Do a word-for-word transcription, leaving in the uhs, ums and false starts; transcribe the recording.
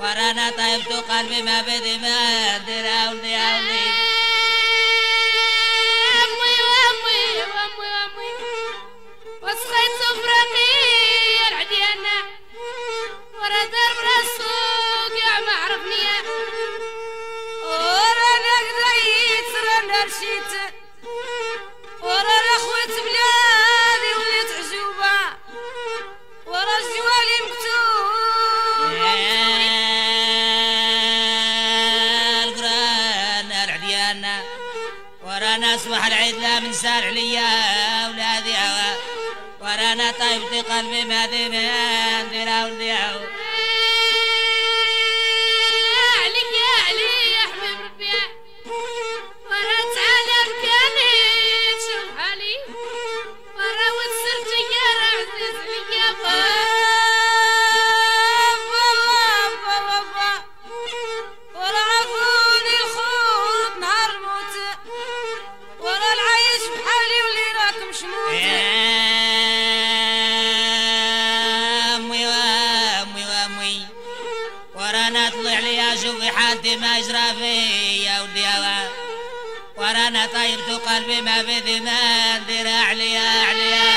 ورانا طيبت قلبي ما بدي ما ادري اولدي اولدي امي وامي وامي وامي وسخيت صفرقي العديانة ورا درب السوق يا ما عرفني ورا نقديت رانا رشيت ورا الاخوات بلادي وليت عجوبة ورا الجوالي مكتوب القران العديانة ورانا صبح العيد لا من سار عليا اولادي ورانا طيبت قلبي ما ادري ما ندير اولدي عليك يا علي يا حبيب ربي ورا تعالى مكاني تشوف حالي ورا وتسرت يا عزيز عليا بابا بابا ورا عفوني الخوت نهار الموت ورا العيش بحالي واللي راكم شموت امي وامي وامي ورانا طلع لي اشوف حالتي ما يجرى فيا ودي ورانا طيبت قلبي ما بدي ما ندير عليا عليا